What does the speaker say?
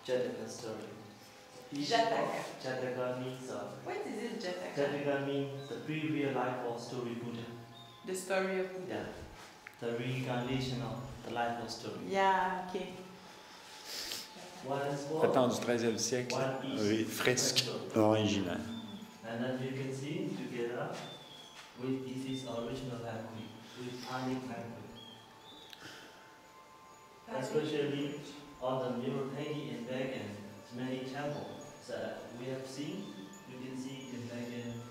Jataka story. Jataka. Jataka means What is it, Jataka? Jataka means the pre-real life of story Buddha. The story of Buddha. Yeah. The reincarnation of the life of story. Yeah, okay. Datant du XIIIe siècle, oui, fresque originale. And as you can see together with this original language, with Pali language. Especially on the Nirupani in Bagan, many temples that we have seen, you can see in Bagan